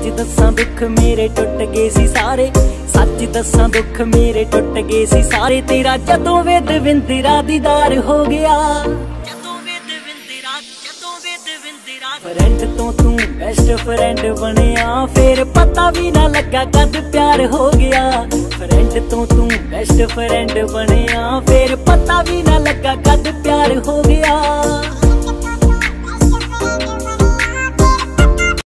सच दसां दुख मेरे टुट गए सी सारे, सच दसां दुख मेरे टुट गए सी सारे। तेरा जदों वेद विंदरा दीदार हो गया, फ्रेंड तो तू बेस्ट फ्रेंड बनिया, फिर पता भी ना लगा कद प्यार हो गया। फ्रेंड तो तू बेस्ट फ्रेंड बनिया, फिर पता भी ना लगा कद प्यार हो गया।